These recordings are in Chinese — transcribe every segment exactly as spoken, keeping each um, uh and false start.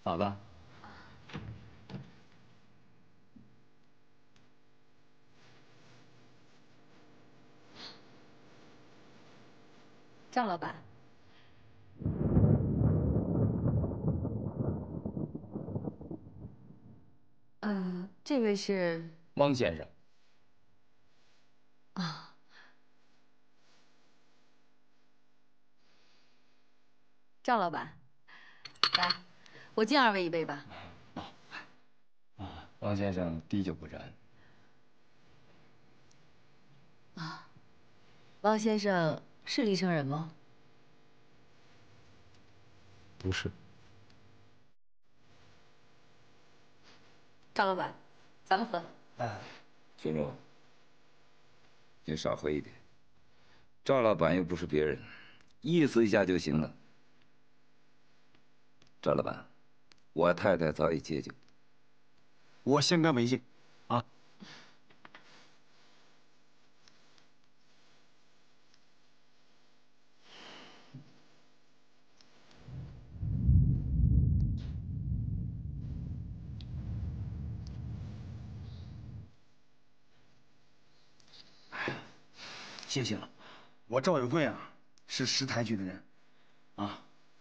好吧。 赵老板，呃，这位是汪先生。 啊。 赵老板，来，我敬二位一杯吧。 啊，汪先生滴酒不沾。 啊，汪先生是厉声人吗？ 不是。 赵老板，咱们喝。 哎，孙总，您少喝一点。赵老板又不是别人，意思一下就行了。赵老板，我太太早已戒酒。 我先干为敬，啊！谢谢了，我赵有贵啊，是识抬举的人，啊。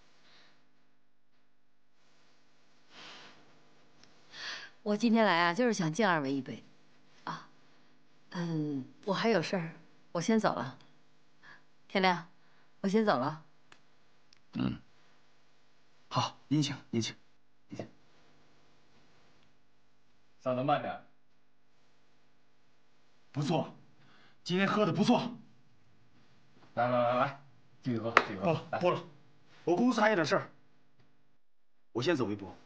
我今天来啊，就是想敬二位一杯，啊，嗯，我还有事儿，我先走了。天亮，我先走了。 嗯， 好，您请，您请，您请。 嗓子慢点。 不错，今天喝的不错。 来来来来，继续喝，继续喝。 不了，不了，我公司还有点事儿，我先走一步。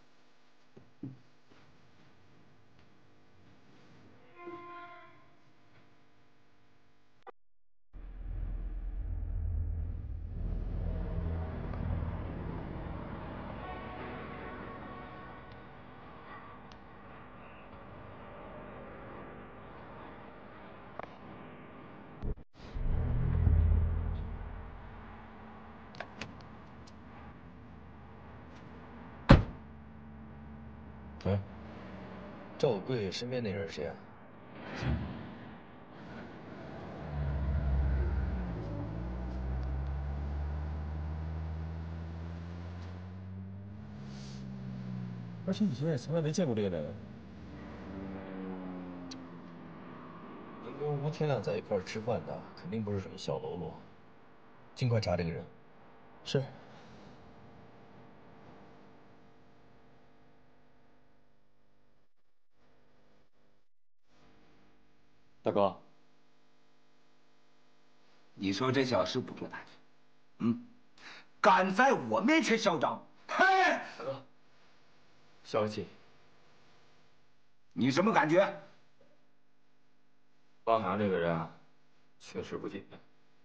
哎，赵有贵身边那人是谁啊？而且以前也从来没见过这个人。能跟吴天亮在一块儿吃饭的，肯定不是什么小喽啰。尽快查这个人。是。 大哥， 你说这小事不可大去，嗯，敢在我面前嚣张，嘿！ 大哥，消气。 你什么感觉？ 汪洋这个人啊，确实不简单。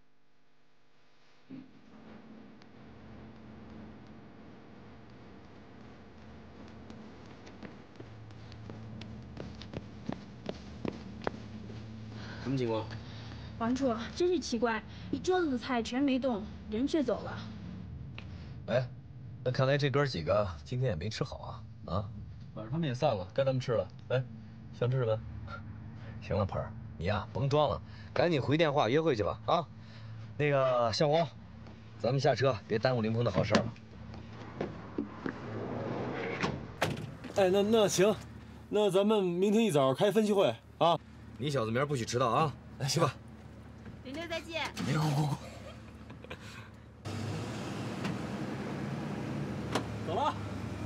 什么情况？ 王处，真是奇怪，一桌子的菜全没动，人却走了。 哎，那看来这哥几个今天也没吃好啊啊！晚上他们也散了，该咱们吃了。来，想吃什么？行了，盆儿，你呀甭装了，赶紧回电话约会去吧啊！那个向红，咱们下车，别耽误林峰的好事了。 哎，那那行，那咱们明天一早开分析会啊！ 你小子明儿不许迟到啊！来，去吧。 林队再见。 你快快快！ 走了。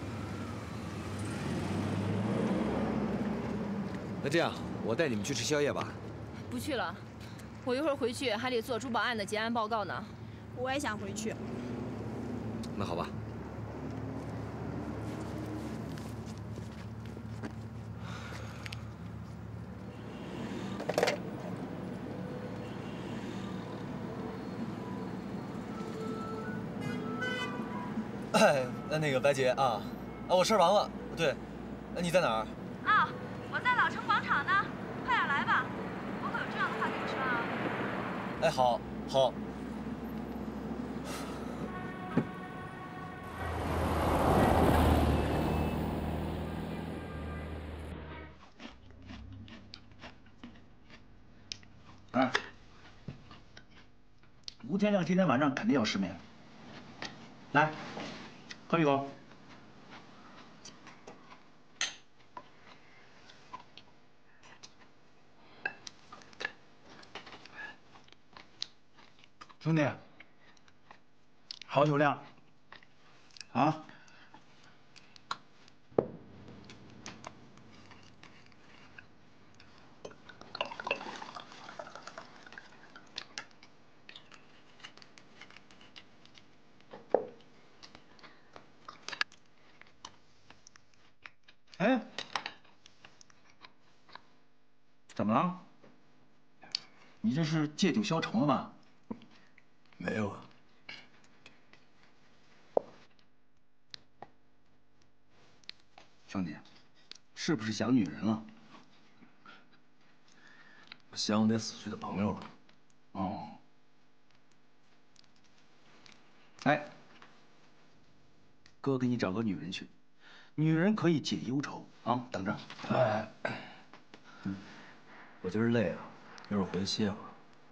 那这样，我带你们去吃宵夜吧。 不去了，我一会儿回去还得做珠宝案的结案报告呢。 我也想回去。 那好吧。哎，那那个白洁啊，啊，我事儿完了。对，那你在哪儿？ 啊，我在老城广场呢，快点来吧，我可有重要的话跟你说啊。 哎，好，好。 吴天亮今天晚上肯定要失眠。来，喝一口。兄弟，好酒量啊！哎，怎么了？你这是借酒消愁了吧？ 没有啊。 兄弟，是不是想女人了？ 我想我那死去的朋友了。 哦。哎，哥给你找个女人去，女人可以解忧愁啊。等着。哎， 我今儿累了，一会儿回去歇会儿。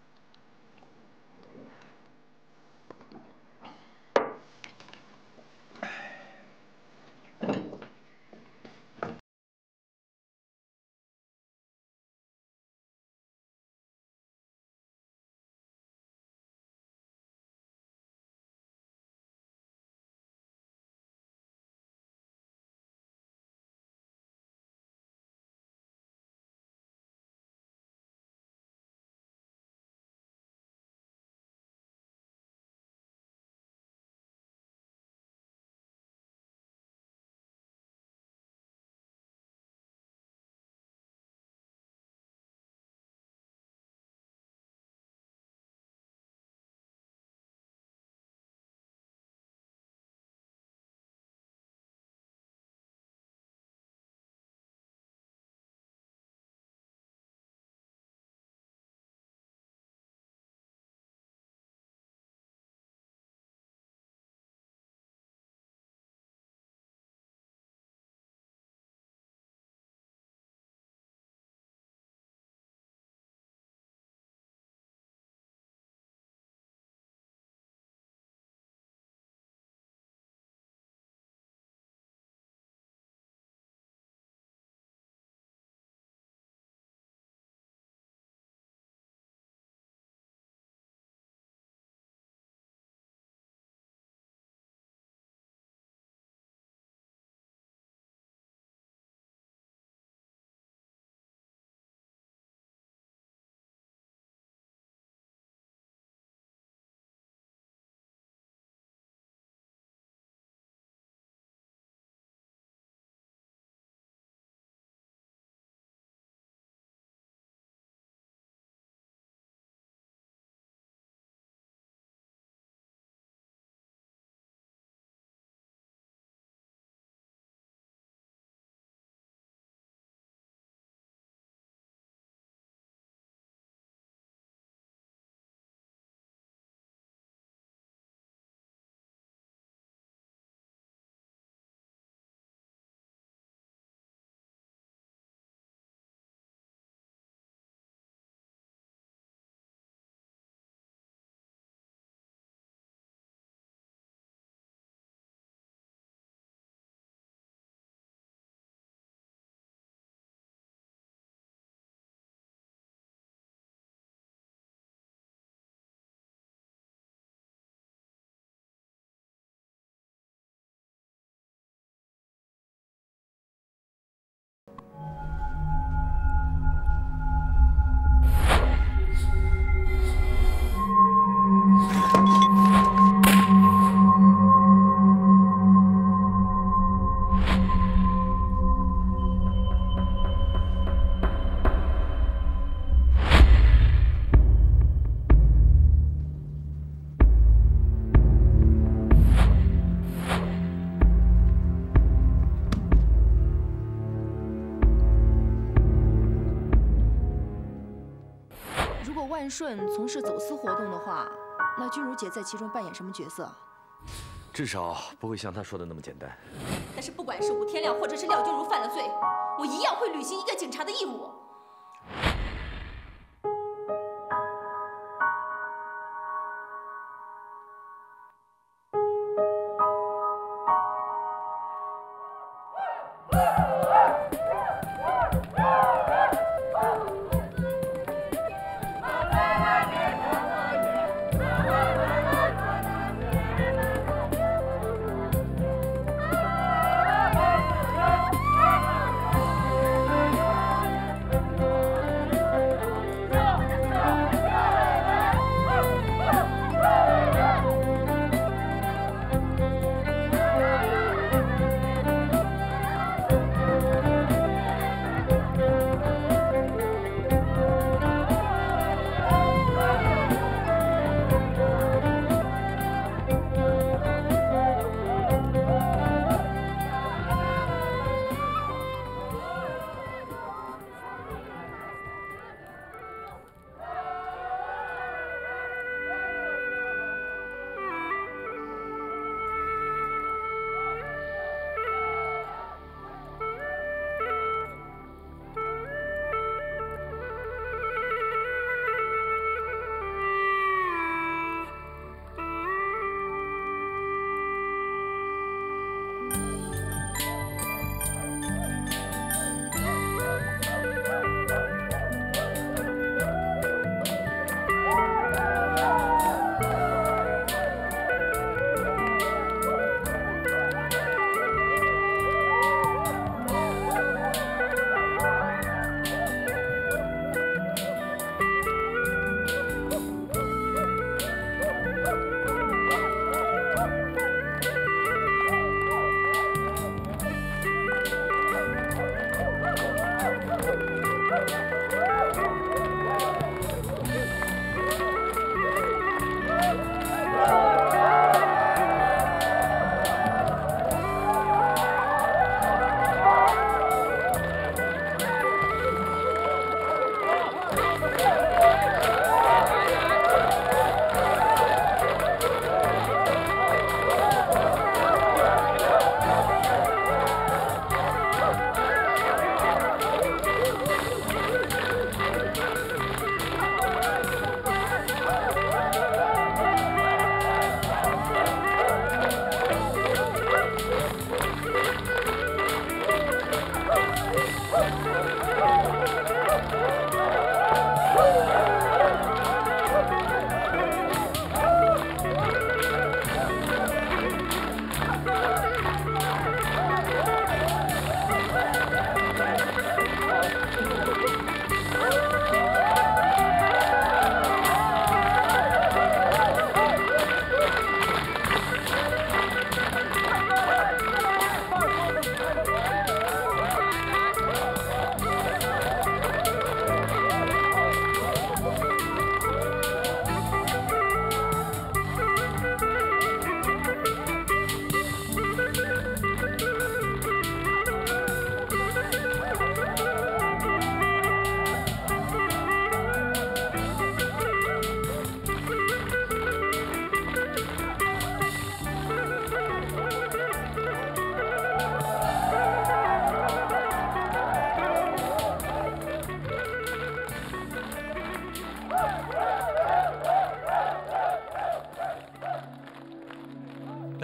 万顺从事走私活动的话，那君如姐在其中扮演什么角色？ 至少不会像他说的那么简单。 但是不管是吴天亮或者是廖君如犯了罪，我一样会履行一个警察的义务。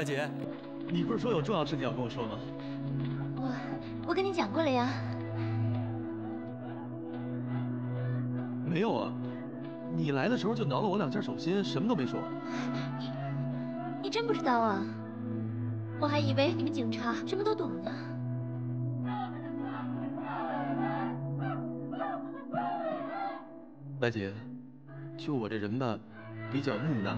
白姐，你不是说有重要事情要跟我说吗？ 我我跟你讲过了呀。 没有啊，你来的时候就挠了我两下手心，什么都没说。 你你真不知道啊？我还以为你们警察什么都懂呢。 白姐，就我这人吧，比较木讷。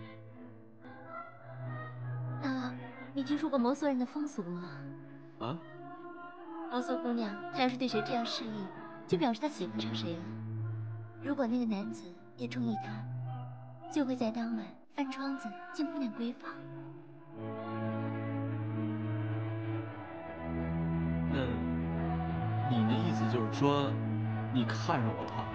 那你听说过摩梭人的风俗吗？ 啊？ 摩梭姑娘，她要是对谁这样示意，就表示她喜欢上谁了。如果那个男子也中意她，就会在当晚翻窗子将姑娘闺房。 那你的意思就是说，你看上我了？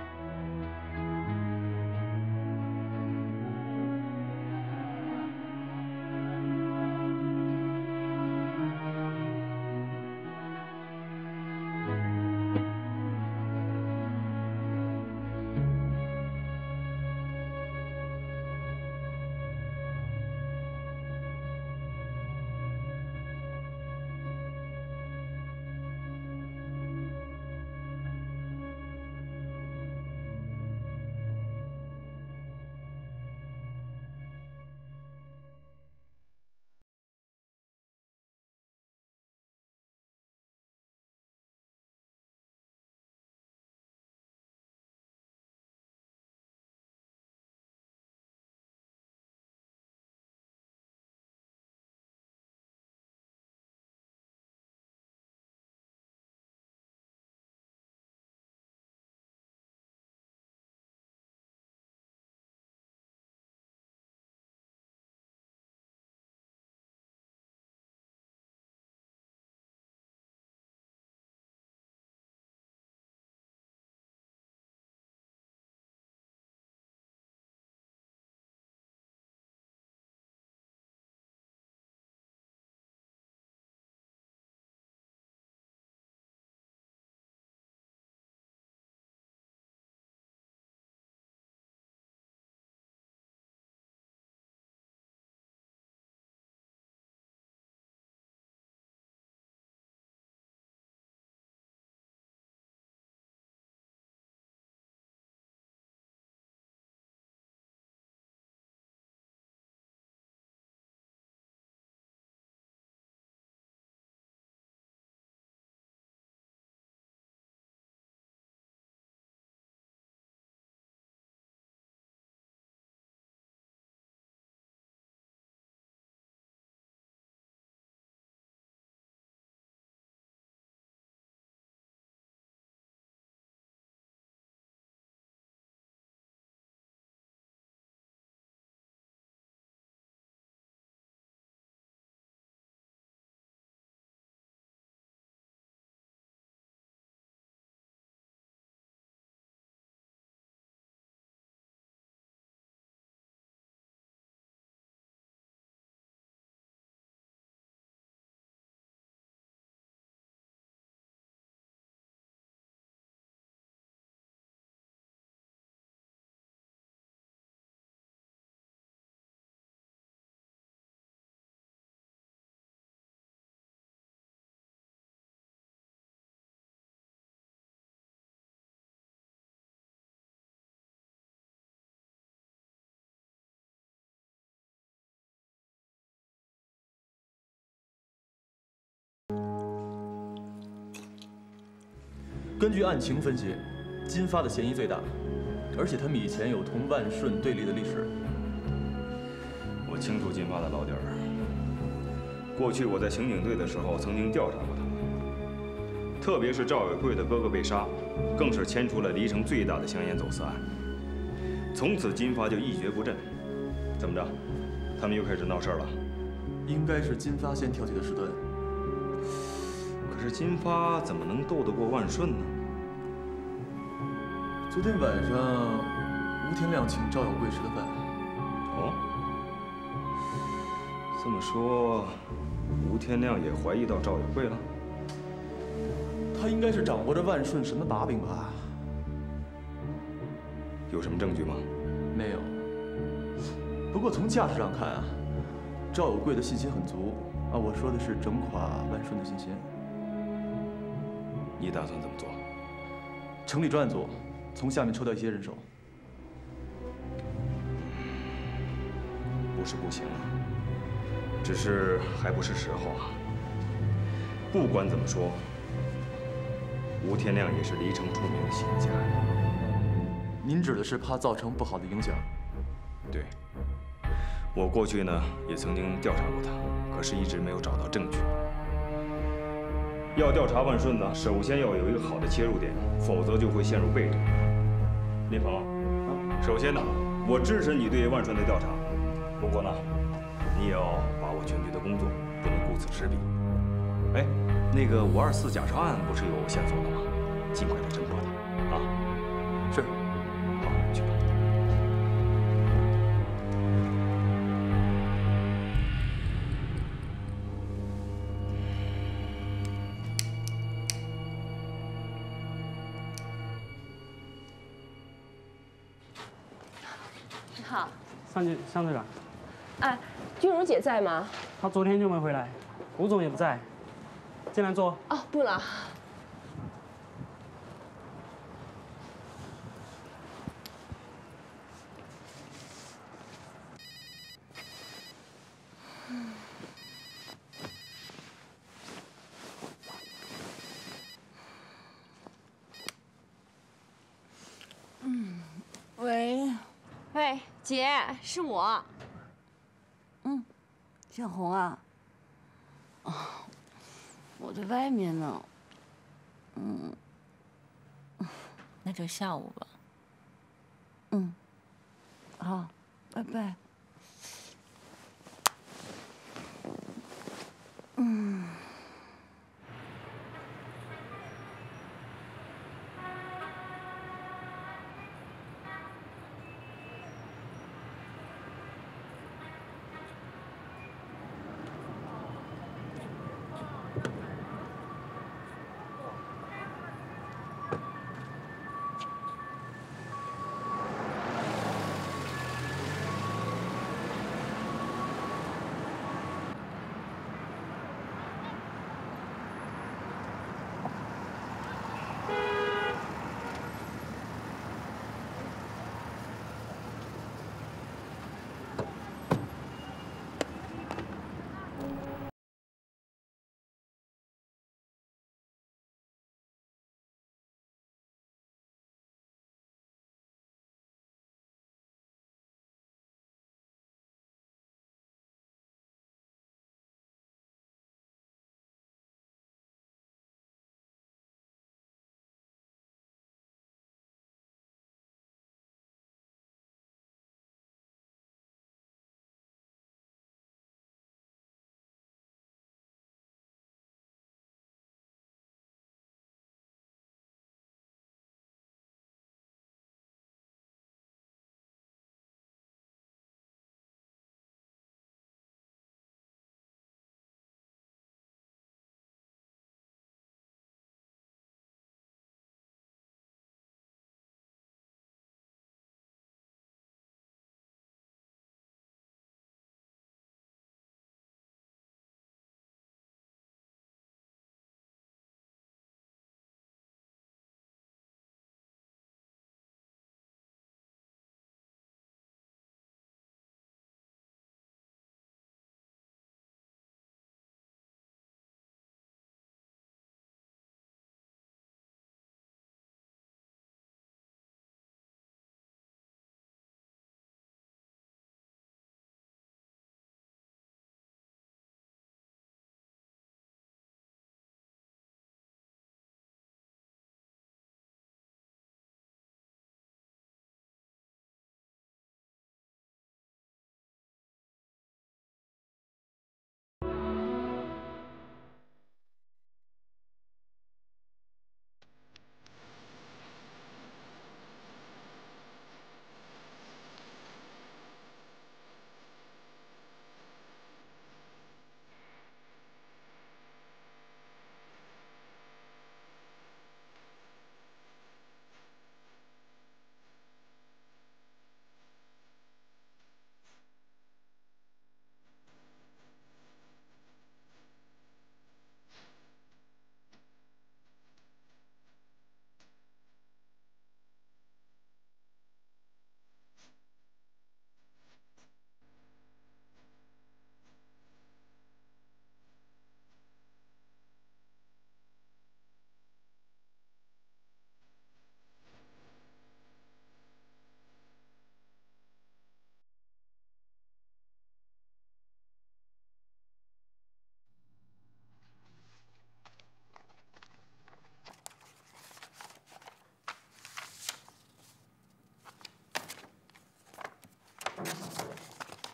根据案情分析，金发的嫌疑最大，而且他们以前有同万顺对立的历史。 我清楚金发的老底儿。过去我在刑警队的时候曾经调查过他，特别是赵有贵的哥哥被杀，更是牵出了黎城最大的香烟走私案。从此金发就一蹶不振。怎么着？他们又开始闹事了？ 应该是金发先挑起的事端。 可是金发怎么能斗得过万顺呢？ 昨天晚上，吴天亮请赵有贵吃的饭。 哦，这么说，吴天亮也怀疑到赵有贵了？ 他应该是掌握着万顺什么把柄吧？ 有什么证据吗？ 没有。不过从架势上看啊， 赵有贵的信心很足啊，我说的是整垮万顺的信心。 你打算怎么做？ 成立专案组，从下面抽调一些人手。 不是不行，只是还不是时候啊。不管怎么说，吴天亮也是离城出名的企业家。 您指的是怕造成不好的影响？ 对。我过去呢也曾经调查过他，可是一直没有找到证据。要调查万顺呢，首先要有一个好的切入点，否则就会陷入被动。林鹏，首先呢，我支持你对万顺的调查，不过呢，你也要把握全局的工作，不能顾此失彼。哎，那个五二四假钞案不是有线索的吗？尽快的侦破它，啊！ 是。 好，去吧。 你好， 向局向队长。 哎，君如姐在吗？ 她昨天就没回来，吴总也不在。进来坐。 哦，不了。 嗯，喂， 喂，姐，是我。 嗯，小红啊。哦，我在外面呢。嗯， 那就下午吧。 嗯，好，拜拜。嗯。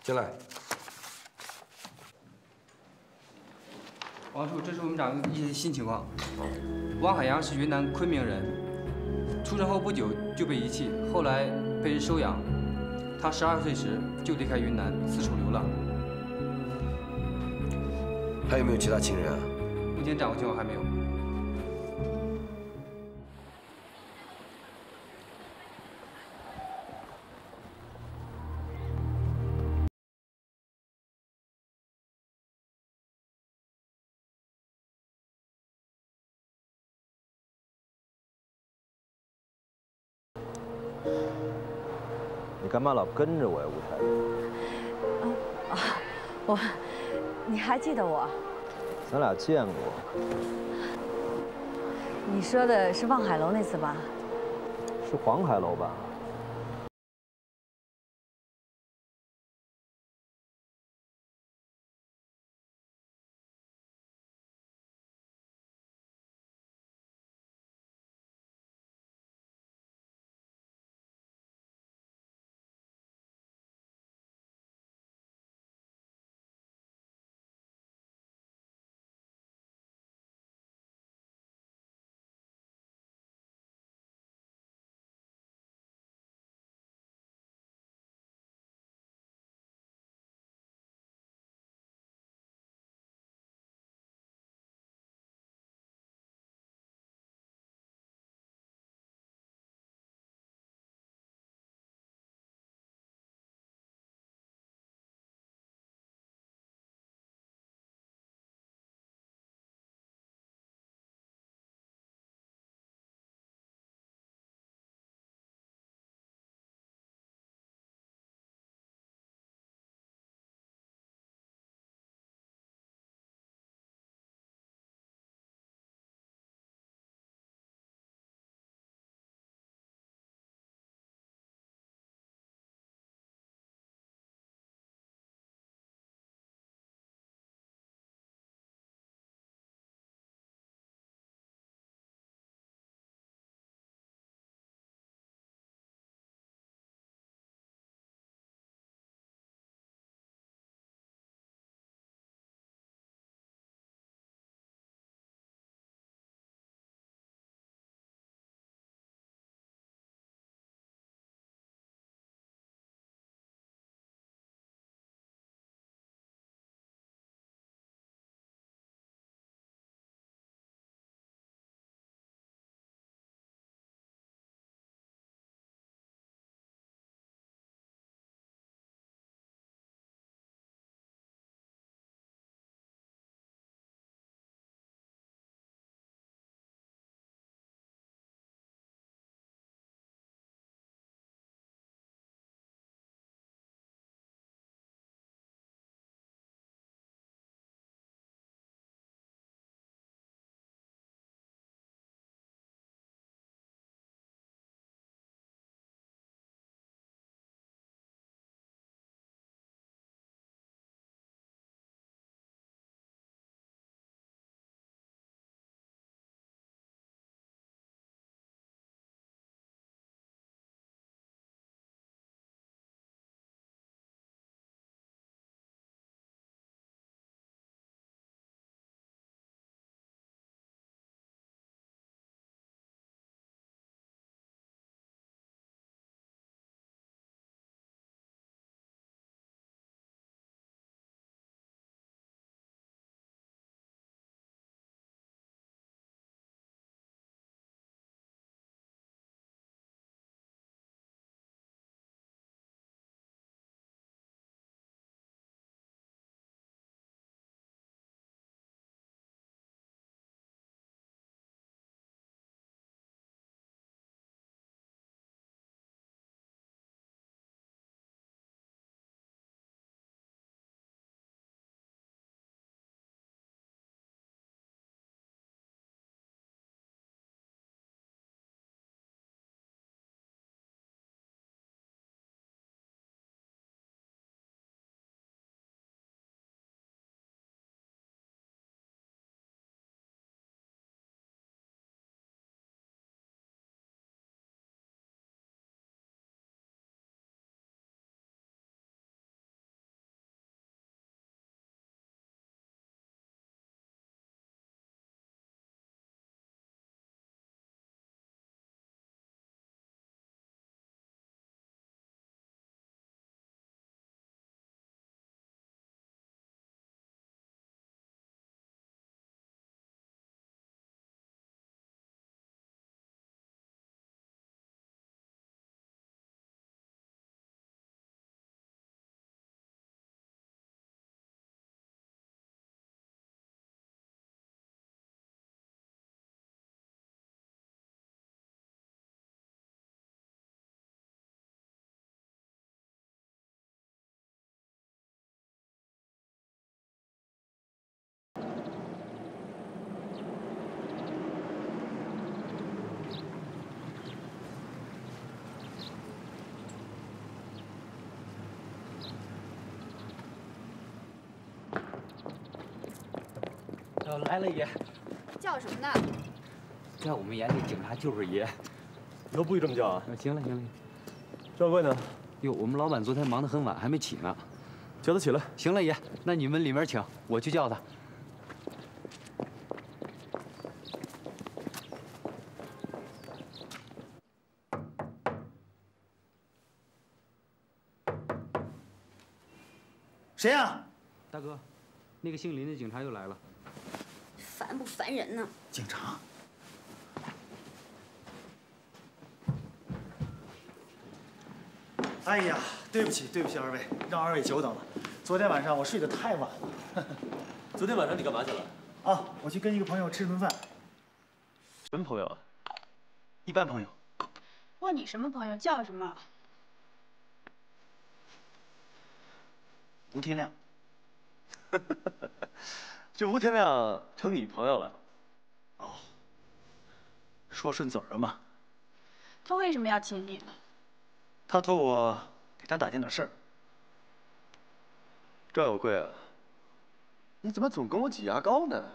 进来。 王叔，这是我们长一些新情况。王海洋是云南昆明人，出生后不久就被遗弃，后来被人收养。他十二岁时就离开云南，四处流浪。 还有没有其他亲人啊？ 目前掌握情况还没有。 你干嘛老跟着我呀，吴太？ 啊，我，你还记得我？ 咱俩见过。 你说的是望海楼那次吧？ 是黄海楼吧？ 来了，爷。 叫什么呢？ 在我们眼里，警察就是爷。 以后不许这么叫啊！ 行了行了。 赵贵呢？ 哟，我们老板昨天忙得很晚，还没起呢。 叫他起来。 行了，爷，那你们里面请，我去叫他。 谁呀？ 大哥，那个姓林的警察又来了。 烦不烦人呢？ 警察。哎呀，对不起，对不起，二位，让二位久等了。昨天晚上我睡得太晚了。 昨天晚上你干嘛去了？ 啊，我去跟一个朋友吃顿饭。 什么朋友啊？ 一般朋友。 问你什么朋友，叫什么？ 吴天亮， 这吴天亮成你朋友了？ 哦，说顺嘴了嘛。 他为什么要请你呢？ 他托我给他打听点事儿。 赵有贵啊，你怎么总跟我挤牙膏呢？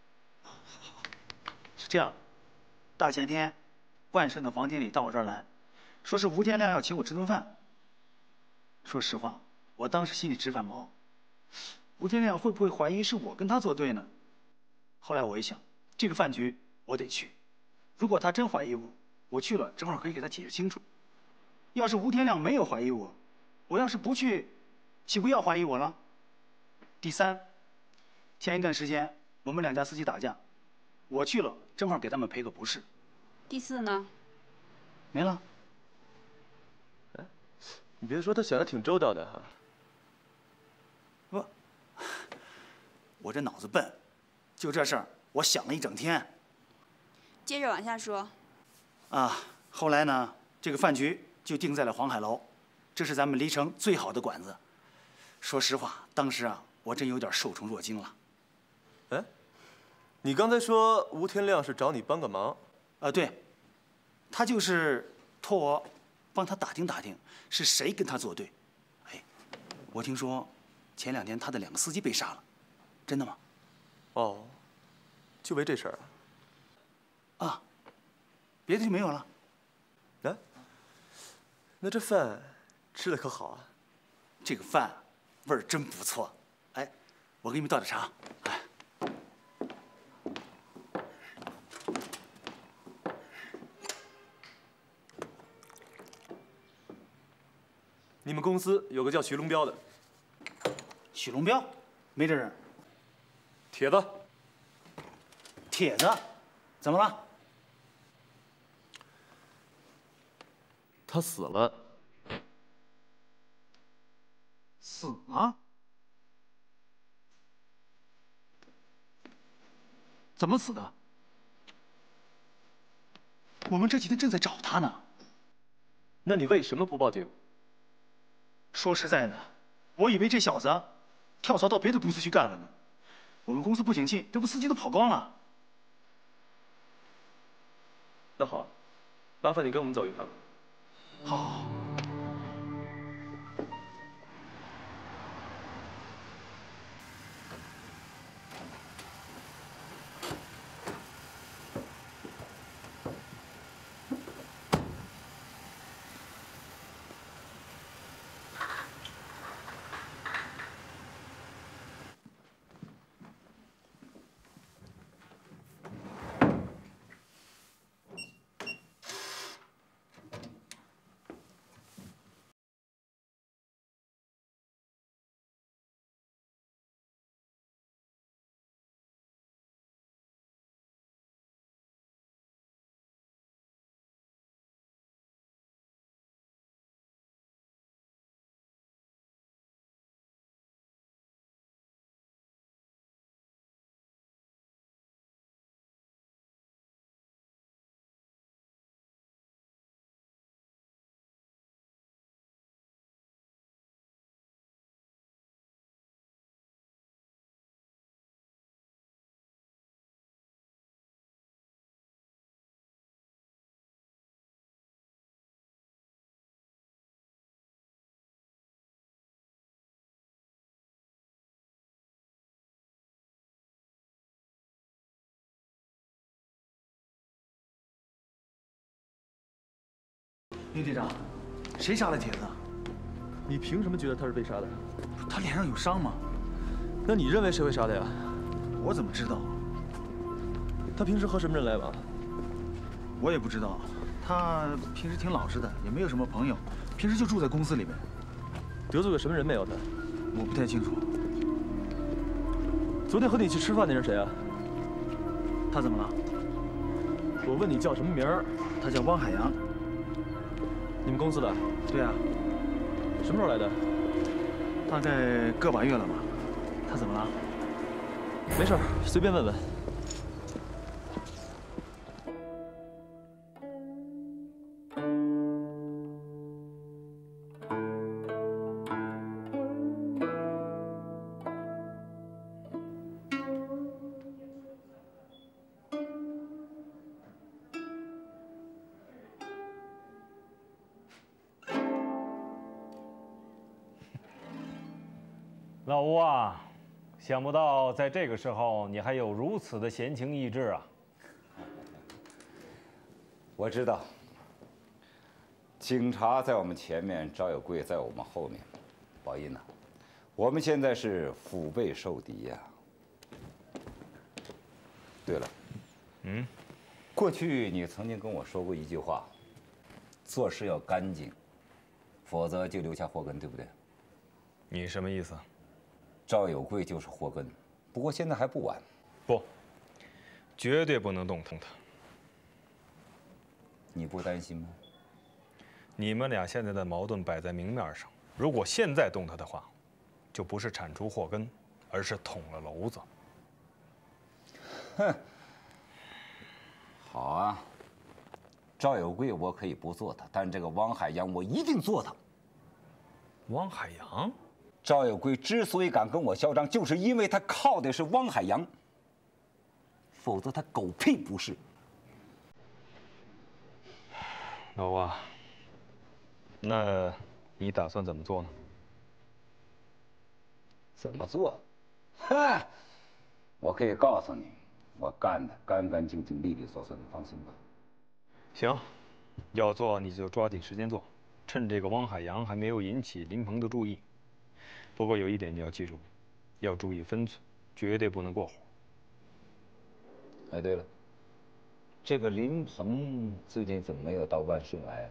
是这样，大前天，万顺的房经理到我这儿来，说是吴天亮要请我吃顿饭。说实话。 我当时心里直犯毛，吴天亮会不会怀疑是我跟他作对呢？后来我一想，这个饭局我得去，如果他真怀疑我，我去了正好可以给他解释清楚。要是吴天亮没有怀疑我，我要是不去，岂不要怀疑我了？第三，前一段时间我们两家司机打架，我去了正好给他们赔个不是。 第四呢？ 没了。 哎，你别说，他想的挺周到的哈。 不，我这脑子笨，就这事儿我想了一整天。 接着往下说。 啊，后来呢，这个饭局就定在了黄海楼，这是咱们黎城最好的馆子。说实话，当时啊，我真有点受宠若惊了。 哎，你刚才说吴天亮是找你帮个忙？ 啊，对，他就是托我帮他打听打听，是谁跟他作对。哎，我听说。 前两天他的两个司机被杀了，真的吗？ 哦，就为这事儿啊？啊，别的就没有了。 啊？那这饭吃的可好啊？ 这个饭味儿真不错。哎，我给你们倒点茶。哎， 你们公司有个叫徐龙彪的。 许龙彪，没这人。 铁子， 铁子，怎么了？ 他死了。 死了？怎么死的？我们这几天正在找他呢。 那你为什么不报警？ 说实在的，我以为这小子。 跳槽到别的公司去干了呢。我们公司不景气，这不司机都跑光了。 那好，麻烦你跟我们走一趟。 好。 李队长，谁杀了铁子？ 你凭什么觉得他是被杀的？ 他脸上有伤吗？ 那你认为谁会杀的呀？ 我怎么知道？ 他平时和什么人来往？ 我也不知道。他平时挺老实的，也没有什么朋友，平时就住在公司里面。 得罪过什么人没有他？ 我不太清楚。 昨天和你一起吃饭那人谁啊？ 他怎么了？ 我问你叫什么名儿？ 他叫汪海洋。 你们公司的？ 对啊。 什么时候来的？ 大概个把月了吧。他怎么了？ 没事，随便问问。 老吴啊，想不到在这个时候你还有如此的闲情逸致啊！ 我知道，警察在我们前面，赵有贵在我们后面。宝音呐，我们现在是腹背受敌呀。对了， 嗯， 过去你曾经跟我说过一句话，做事要干净，否则就留下祸根，对不对？ 你什么意思？ 赵有贵就是祸根，不过现在还不晚。 不，绝对不能动他。 你不担心吗？ 你们俩现在的矛盾摆在明面上，如果现在动他的话，就不是铲除祸根，而是捅了娄子。 哼，好啊，赵有贵我可以不做他，但这个汪海洋我一定做他。 汪海洋？ 赵有贵之所以敢跟我嚣张，就是因为他靠的是汪海洋，否则他狗屁不是。 老吴啊，那你打算怎么做呢？ 怎么做？哈，我可以告诉你，我干的干干净净、利利索索，你放心吧。 行，要做你就抓紧时间做，趁这个汪海洋还没有引起林鹏的注意。不过有一点你要记住，要注意分寸，绝对不能过火。 哎，对了，这个林鹏最近怎么没有到万顺来？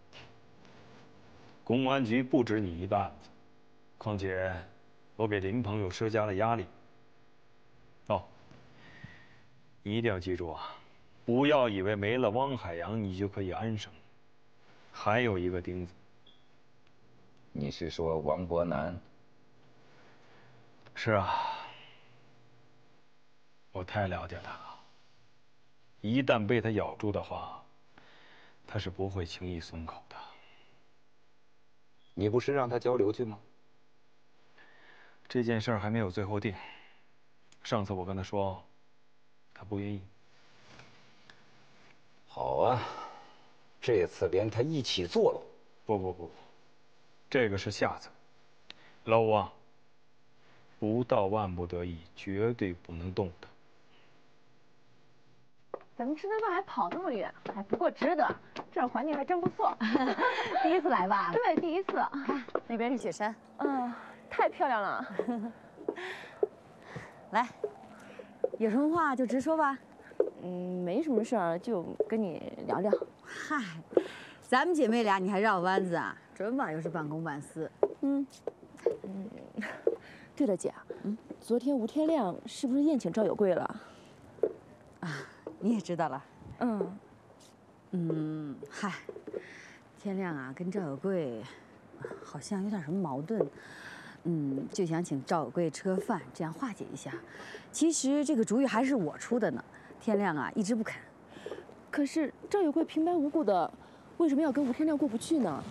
公安局不止你一个案子，况且我给林鹏又施加了压力。哦，你一定要记住啊，不要以为没了汪海洋你就可以安生。还有一个钉子。 你是说王伯南？ 是啊，我太了解他了。一旦被他咬住的话，他是不会轻易松口的。 你不是让他交流去吗？ 这件事儿还没有最后定。上次我跟他说，他不愿意。 好啊，这次连他一起做了。 不不不，这个是下策。老吴啊，不到万不得已，绝对不能动他。 咱们吃顿饭还跑那么远，哎，不过值得，这儿环境还真不错。第一次来吧？对，第一次。 看那边是雪山， 嗯，太漂亮了。 来，有什么话就直说吧。 嗯，没什么事儿，就跟你聊聊。 嗨，咱们姐妹俩你还绕弯子啊？准保又是半公半私。 嗯嗯，对了，姐，嗯，昨天吴天亮是不是宴请赵有贵了？ 啊，你也知道了。 嗯嗯，嗨，天亮啊，跟赵有贵好像有点什么矛盾。嗯，就想请赵有贵吃个饭，这样化解一下。其实这个主意还是我出的呢，天亮啊一直不肯。 可是赵有贵平白无故的，为什么要跟吴天亮过不去呢？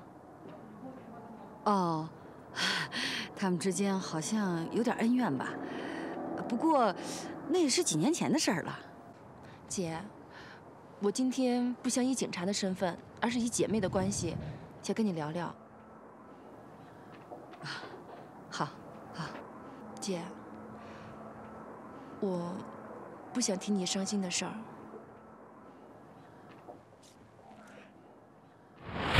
哦，他们之间好像有点恩怨吧。不过，那也是几年前的事儿了。 姐，我今天不想以警察的身份，而是以姐妹的关系，想跟你聊聊。 好，好， 姐，我不想听你伤心的事儿。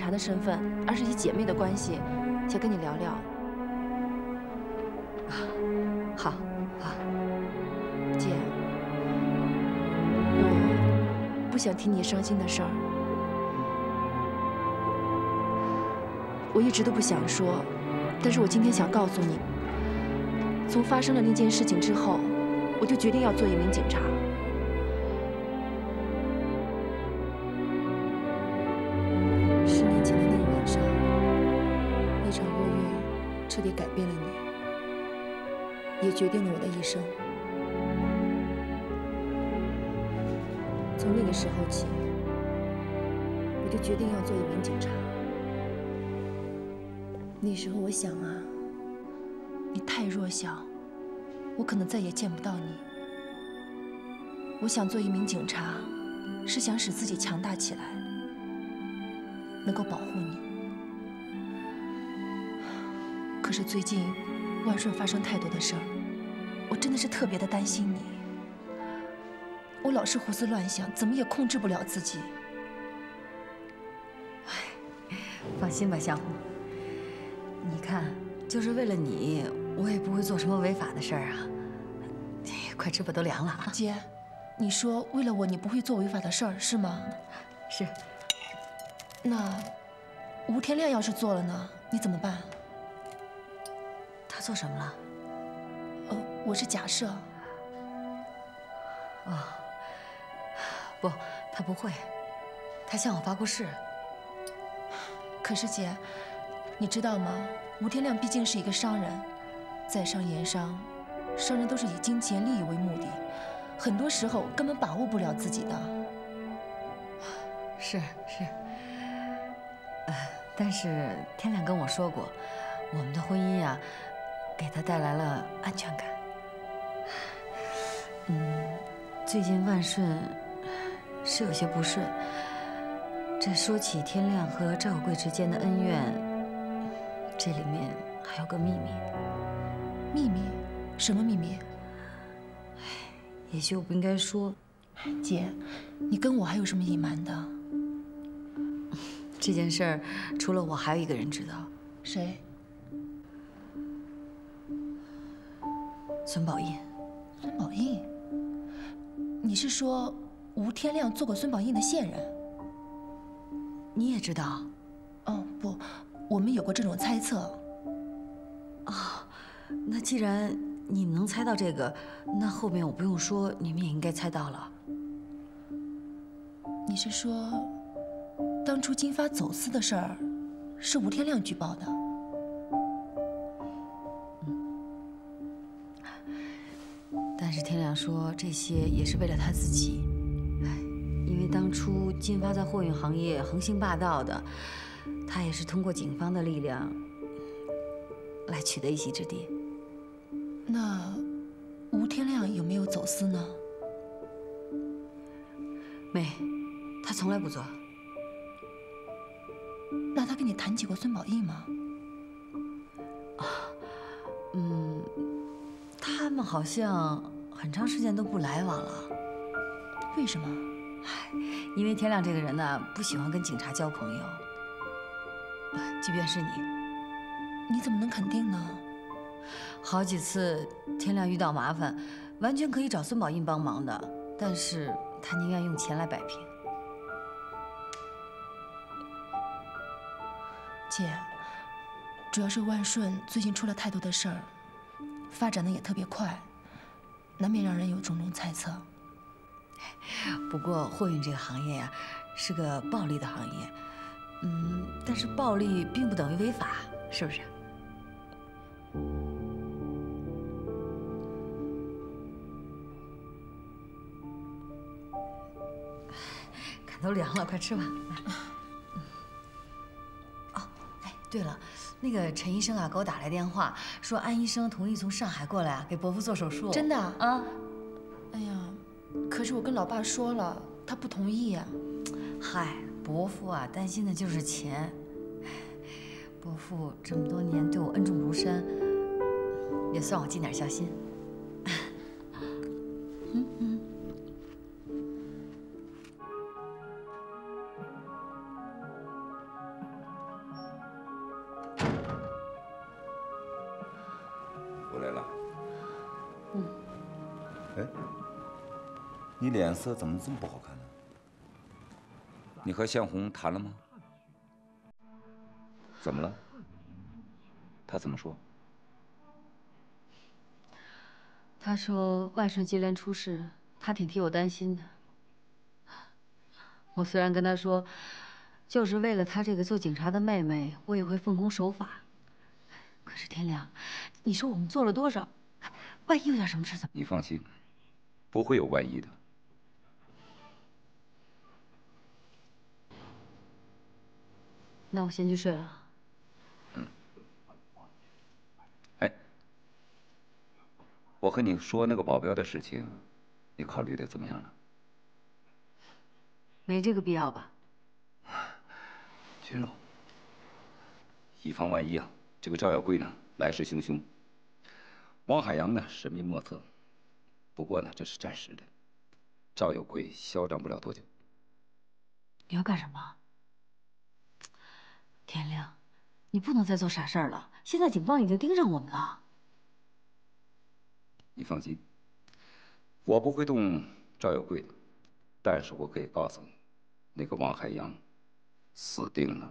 察的身份，而是以姐妹的关系，想跟你聊聊。 好，好， 姐，我不想提你伤心的事儿，我一直都不想说，但是我今天想告诉你，从发生了那件事情之后，我就决定要做一名警察。十年前的那个晚上，那场厄运彻底改变了你，也决定了我的一生。从那个时候起，我就决定要做一名警察。那时候我想啊，你太弱小，我可能再也见不到你。我想做一名警察，是想使自己强大起来，能够保护你。可是最近万顺发生太多的事儿，我真的是特别的担心你。我老是胡思乱想，怎么也控制不了自己。 放心吧，向红。你看，就是为了你，我也不会做什么违法的事儿啊。快吃吧，都凉了啊。 姐，你说为了我，你不会做违法的事儿是吗？ 是。 那吴天亮要是做了呢？你怎么办？ 他做什么了？ 呃，我是假设。 哦，不，他不会。他向我发过誓。 可是姐，你知道吗？吴天亮毕竟是一个商人，在商言商，商人都是以金钱利益为目的，很多时候根本把握不了自己的。 是是，呃，但是天亮跟我说过，我们的婚姻呀，给他带来了安全感。嗯，最近万顺是有些不顺。这说起天亮和赵有贵之间的恩怨，这里面还有个秘密。 秘密？什么秘密？ 也许我不应该说。 姐，你跟我还有什么隐瞒的？ 这件事儿，除了我，还有一个人知道。 谁？ 孙宝印。 孙宝印？你是说吴天亮做过孙宝印的线人？ 你也知道？ 哦，不，我们有过这种猜测。 哦，那既然你们能猜到这个，那后面我不用说，你们也应该猜到了。 你是说，当初金发走私的事儿，是吴天亮举报的？ 嗯。但是天亮说这些也是为了他自己。因为当初金发在货运行业横行霸道的，他也是通过警方的力量来取得一席之地。 那吴天亮有没有走私呢？ 没，他从来不做。 那他跟你谈起过孙宝印吗？ 啊，嗯，他们好像很长时间都不来往了。 为什么？ 因为天亮这个人呢，不喜欢跟警察交朋友。即便是你， 你怎么能肯定呢？ 好几次天亮遇到麻烦，完全可以找孙宝印帮忙的，但是他宁愿用钱来摆平。 姐，主要是万顺最近出了太多的事儿，发展的也特别快，难免让人有种种猜测。 不过货运这个行业呀，是个暴利的行业，嗯，但是暴利并不等于违法，是不是？看都凉了，快吃吧。哦，哎，对了，那个陈医生啊，给我打来电话，说安医生同意从上海过来啊，给伯父做手术。 真的啊？ 哎呀。可是我跟老爸说了，他不同意呀。 嗨，伯父啊，担心的就是钱。伯父这么多年对我恩重如山，也算我尽点孝心。嗯嗯。 哎，你脸色怎么这么不好看呢？你和向红谈了吗？怎么了？他怎么说？ 他说万顺接连出事，他挺替我担心的。我虽然跟他说，就是为了他这个做警察的妹妹，我也会奉公守法。可是天亮，你说我们做了多少？万一有点什么事怎么？ 你放心，不会有万一的。 那我先去睡了。 嗯。哎，我和你说那个保镖的事情，你考虑的怎么样了？ 没这个必要吧？ 君柔，以防万一啊，这个赵耀贵呢来势汹汹，汪海洋呢神秘莫测。不过呢，这是暂时的，赵有贵嚣张不了多久。 你要干什么？天亮，你不能再做傻事儿了。现在警方已经盯上我们了。 你放心，我不会动赵有贵的，但是我可以告诉你，那个汪海洋死定了。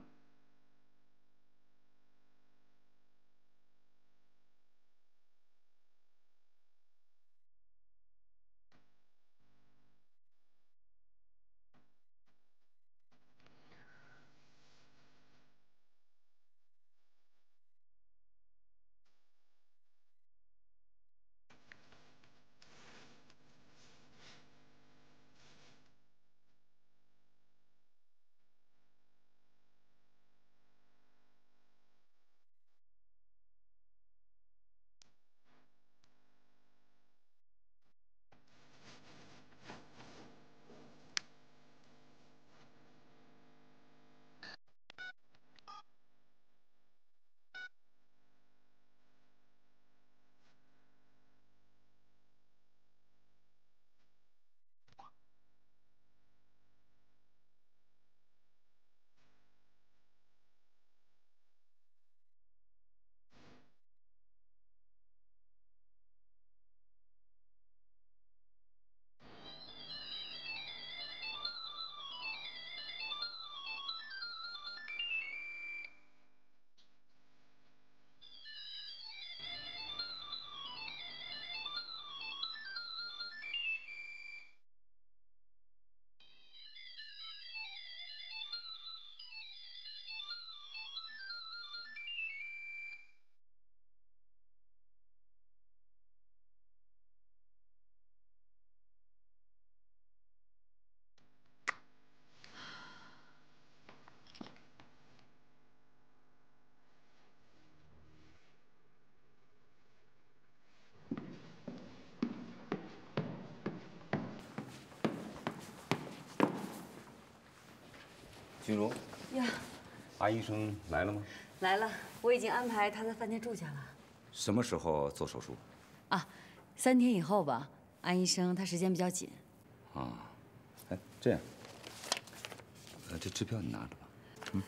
君如呀， 安医生来了吗？ 来了，我已经安排他在饭店住下了。 什么时候做手术？ 啊，三天以后吧。安医生他时间比较紧。 啊，哎，这样，呃，这支票你拿着吧。嗯，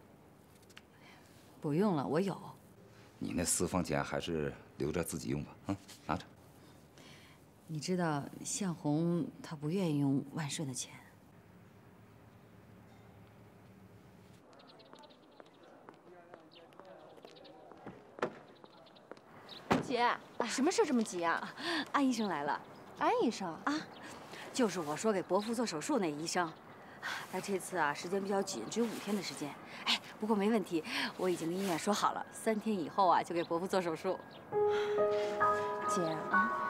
不用了，我有。 你那私房钱还是留着自己用吧。啊，拿着。 你知道向红他不愿意用万顺的钱。 姐，什么事这么急啊？ 安医生来了。 安医生啊，就是我说给伯父做手术那医生。他这次啊时间比较紧，只有五天的时间。哎，不过没问题，我已经跟医院说好了，三天以后啊就给伯父做手术。 姐啊。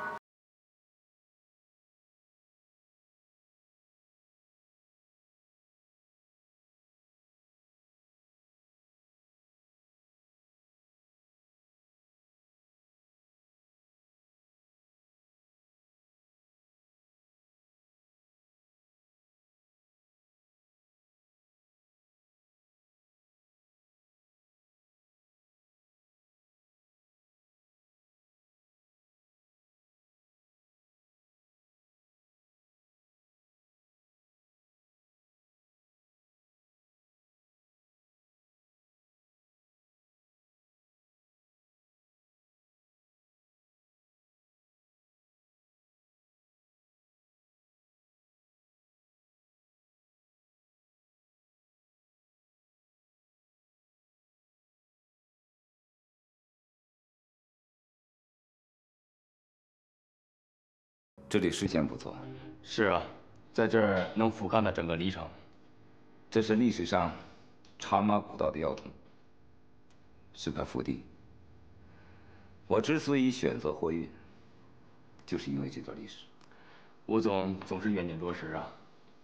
这里视线不错。 是啊，在这儿能俯瞰到整个离城。 这是历史上茶马古道的要冲，是块福地。我之所以选择货运，就是因为这段历史。 吴总总是远见卓识啊。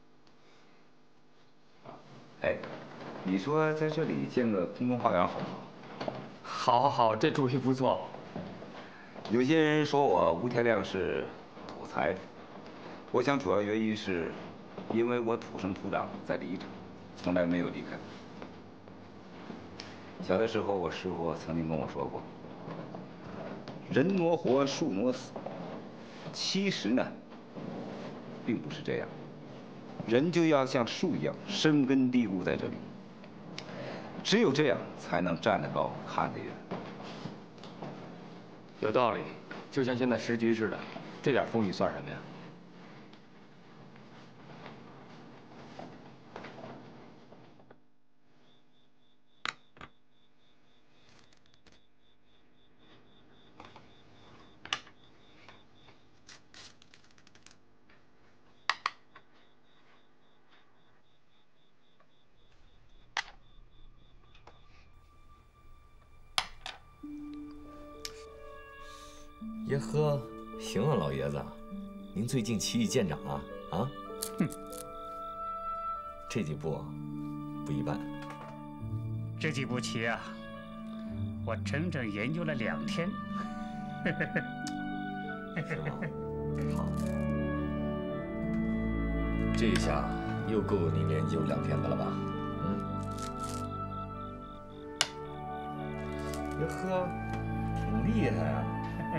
哎，你说在这里建个空中花园好不好？ 好，好，好，这主意不错。 有些人说我吴天亮是土财，我想主要原因是，因为我土生土长在黎城，从来没有离开过。小的时候，我师傅曾经跟我说过，人挪活，树挪死。其实呢，并不是这样，人就要像树一样深根蒂固在这里，只有这样才能站得高，看得远。 有道理，就像现在时局似的，这点风雨算什么呀？ 耶呵，行啊，老爷子，您最近棋艺见长啊啊！ 哼， 这几步不一般。 这几步棋啊，我整整研究了两天。 是吗？好，这一下又够你研究两天的了吧？嗯。耶呵，挺厉害啊！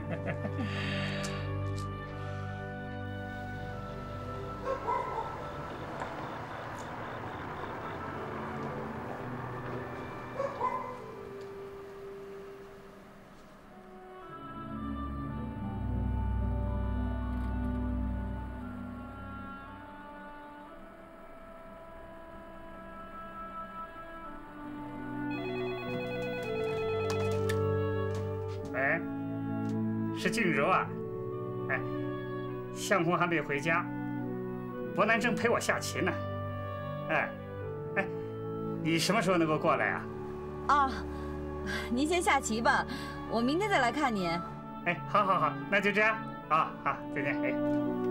喂，是静柔啊。哎，向红还没回家，伯南正陪我下棋呢。哎，哎，你什么时候能够过来啊？ 啊，您先下棋吧，我明天再来看您。 哎，好，好，好，那就这样啊，好，再见，哎。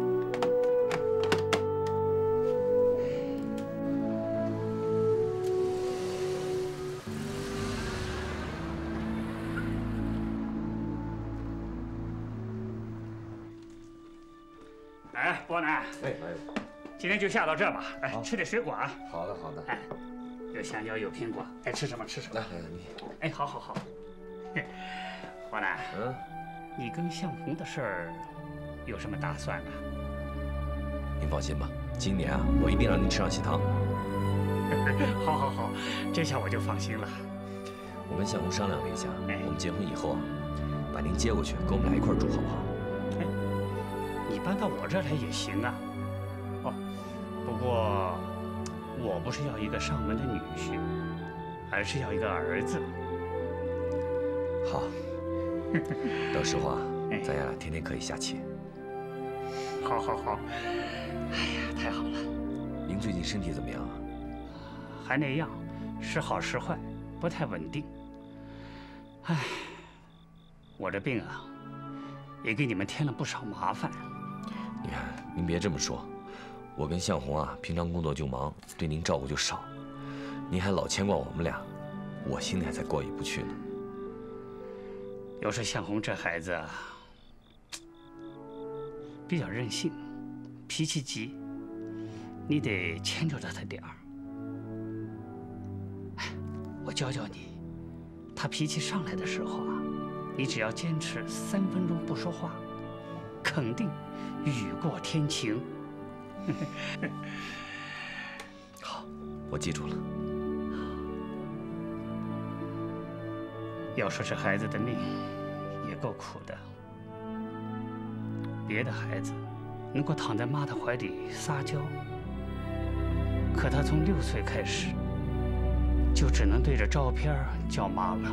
哎，伯南。 哎哎， 今天就下到这吧。哎，吃点水果啊。 好的好的。 哎，有香蕉，有苹果，爱吃什么吃什么。 来，你。 哎，好好好。伯南。 嗯。 你跟向红的事儿有什么打算呢？ 您放心吧，今年啊，我一定让您吃上喜糖。 好好好，这下我就放心了。 我跟向红商量了一下，我们结婚以后啊，把您接过去，跟我们俩一块儿住，好不好？ 哎，你搬到我这儿来也行啊。哦，不过我不是要一个上门的女婿，而是要一个儿子。 好，到时候啊，咱俩天天可以下棋。 好，好，好。哎呀，太好了。 您最近身体怎么样啊？ 还那样，时好时坏，不太稳定。唉，我这病啊，也给你们添了不少麻烦。 你看，您别这么说，我跟向红啊，平常工作就忙，对您照顾就少，您还老牵挂我们俩，我心里还在过意不去呢。 要是向红这孩子啊，比较任性，脾气急，你得牵着他点儿。我教教你，他脾气上来的时候啊，你只要坚持三分钟不说话，肯定雨过天晴。 好，我记住了。 要说这孩子的命也够苦的，别的孩子能够躺在妈的怀里撒娇，可他从六岁开始就只能对着照片叫妈了。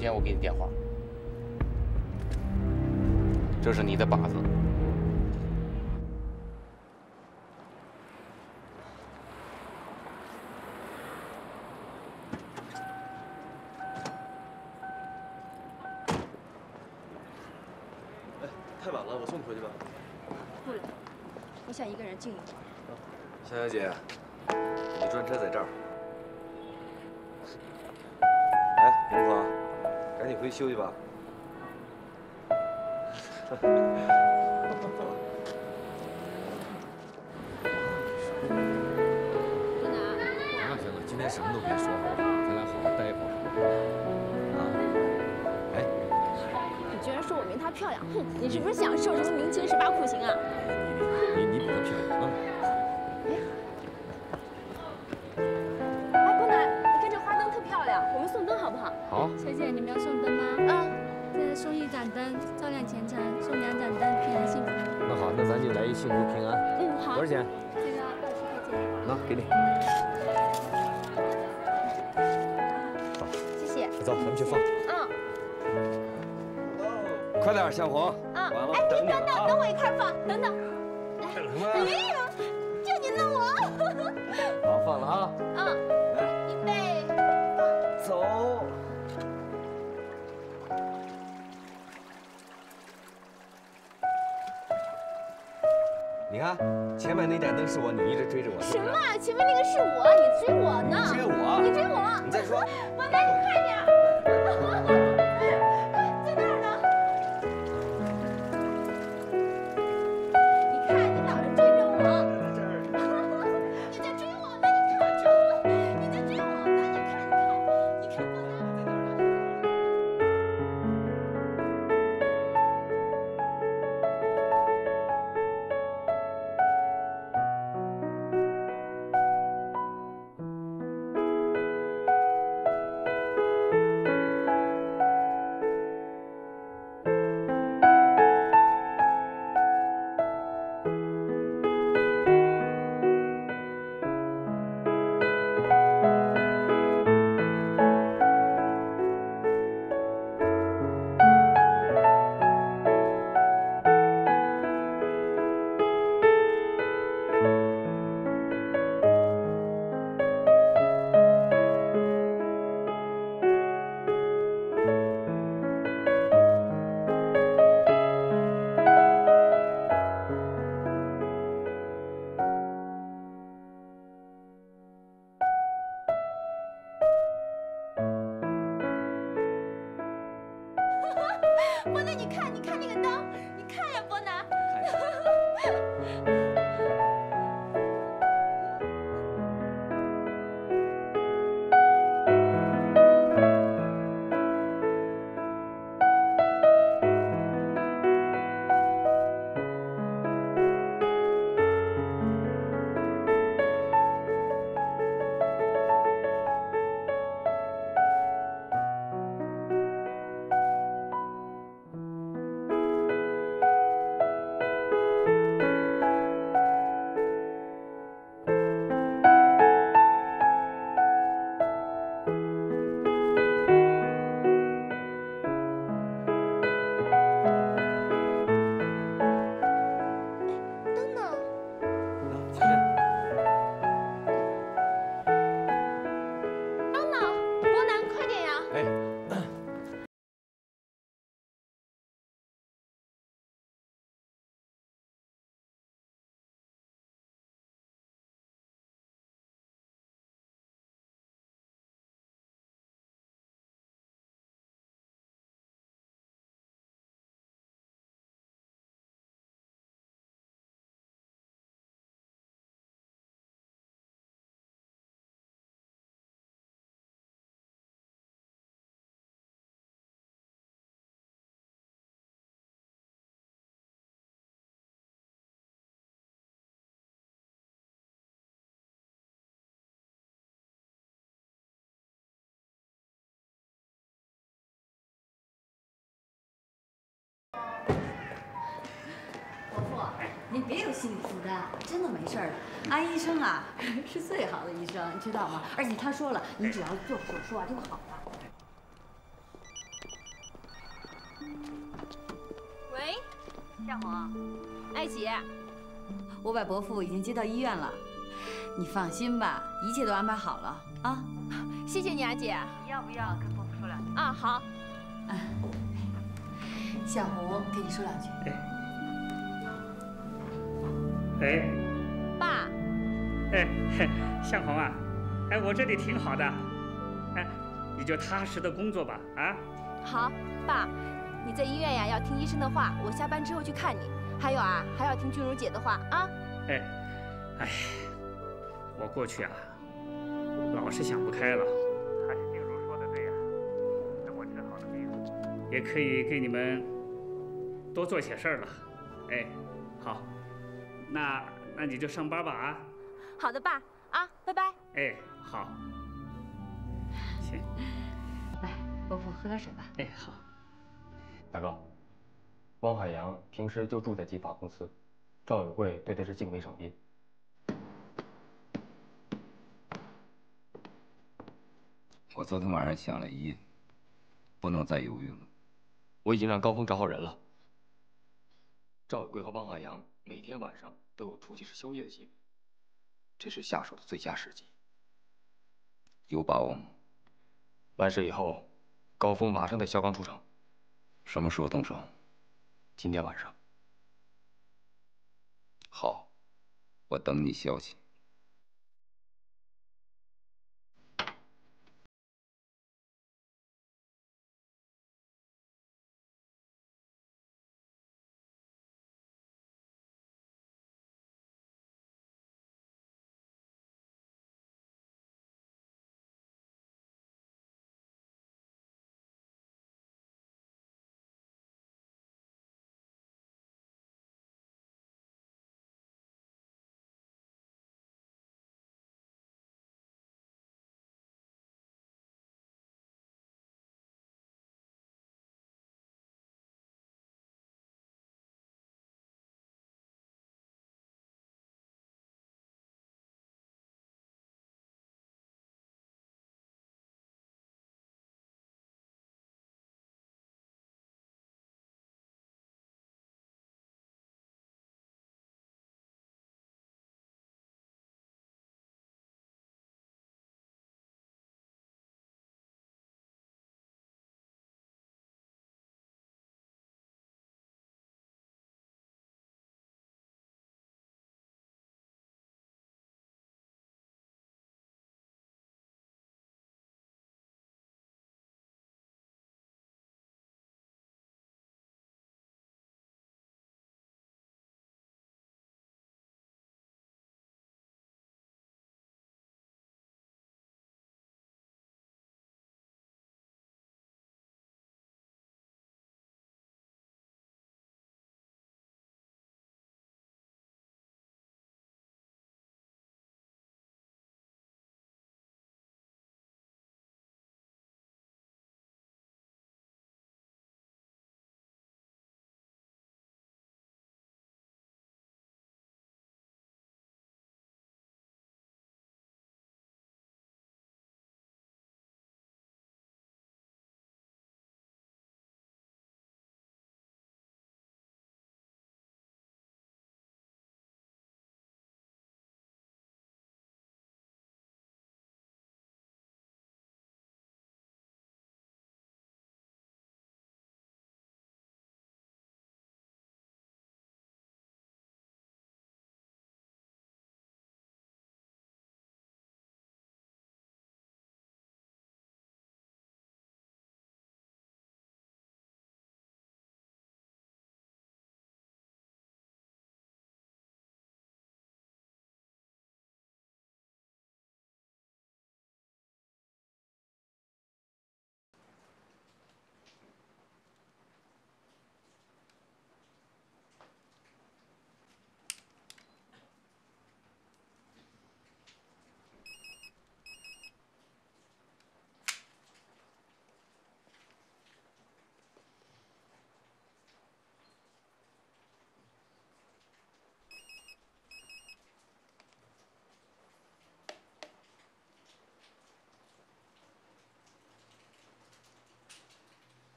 前我给你电话，这是你的靶子。 哎，太晚了，我送你回去吧。 不了，我想一个人静一会儿。 香香姐，你专车在这儿。哎，林芳，赶紧回去休息吧。 行了行了，今天什么都别说了，咱俩好好待一会儿。啊？哎， 你居然说我没她漂亮，哼！你是不是想受什么明清十八酷刑啊？ 你你比她漂亮啊！ 哎，波南，你看这花灯特漂亮，我们送灯好不好？ 好。 小姐，你们要送灯吗？ 啊。 再送一盏灯，照亮前程；送两盏灯，平安幸福。 那好，那咱就来一幸福平安。 嗯，好。 多少钱？ 这个二十块钱。 那给你。 好，谢谢。 走，咱们去放。 嗯。 快点，向红。 啊。 完了， 哎， 等你等等，等我一块放，等等。 什么？ 哎呦，就你弄我。 好，放了啊。 嗯。 来， 预备。 走。你看，前面那盏灯是我，你一直追着我。 什么？前面那个是我，你追我呢？ 追我？ 你追我？ 你再说。 我赶紧快点！在那儿呢。你看，你老是追着我。 在这儿。 你在追我呢？你看，你在追我呢？你看，你看，你看，你看。波南，你看，你看那个灯，你看呀，波南。 您别有心理负担，真的没事儿的。安医生啊，是最好的医生，你知道吗？而且他说了，你只要做手术啊，就好了。 向红， 哎，姐， 我把伯父已经接到医院了，你放心吧，一切都安排好了啊。 谢谢你啊，姐。 你要不要跟伯父说两句？ 啊，好。 啊，向红跟你说两句。 哎。哎。 爸。 哎，嘿，向红啊，哎，我这里挺好的，哎，你就踏实的工作吧，啊。 好，爸，你在医院呀要听医生的话，我下班之后去看你。还有啊，还要听俊茹姐的话啊。 哎，哎，我过去啊，老是想不开了。还是静茹说的对呀，等我治好了病，也可以给你们多做些事儿了。哎，好，那那你就上班吧啊。 好的，爸啊，拜拜。 哎，好。行。 来，伯父喝点水吧。 哎，好。 大哥，汪海洋平时就住在集法公司，赵有贵对他是敬畏上宾。 我昨天晚上想了一夜，不能再犹豫了。 我已经让高峰找好人了。赵有贵和汪海洋每天晚上都有出去吃宵夜的机会， 这是下手的最佳时机。有把握吗？ 完事以后，高峰马上带肖刚出城。 什么时候动手？ 今天晚上。 好，我等你消息。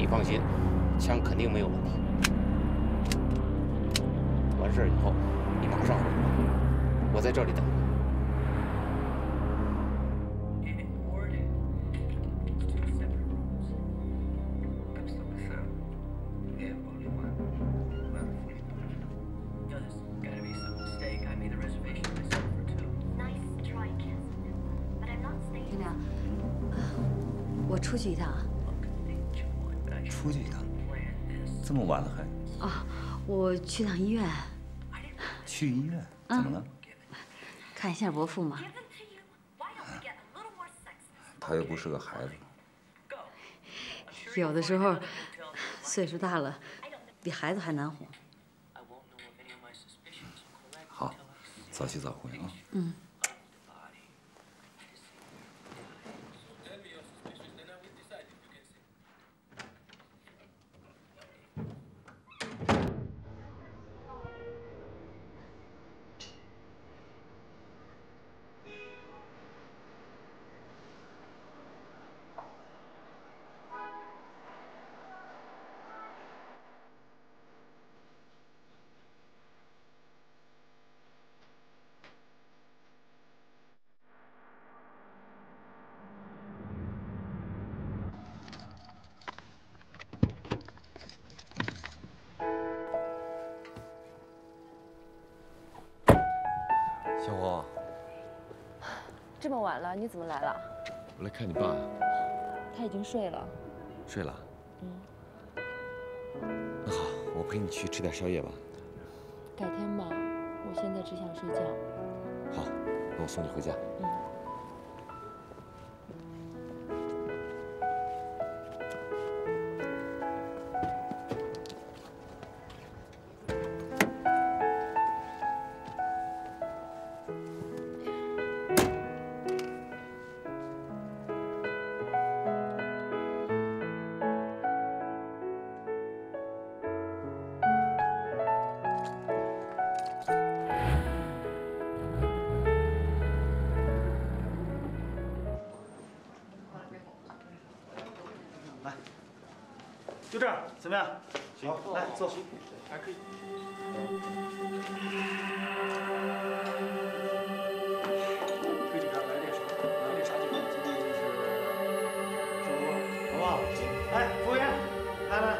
你放心，枪肯定没有问题。完事儿以后，你马上回来，我在这里等你。 天亮，我出去一趟啊。 出去一趟，这么晚了还？ 啊，我去趟医院。 去医院？怎么了？ 看一下伯父嘛。 他又不是个孩子。 有的时候，岁数大了，比孩子还难哄。 好，早去早回啊。 嗯。 小红， 这么晚了，你怎么来了？ 我来看你爸。 他已经睡了。 睡了？ 嗯。 那好，我陪你去吃点宵夜吧。 改天吧，我现在只想睡觉。 好，那我送你回家。 嗯。 就这样，怎么样？行，来坐。 还可以。给警察来点啥？来点啥酒？今天就是火锅，好不好？行。 哎，服务员，来来。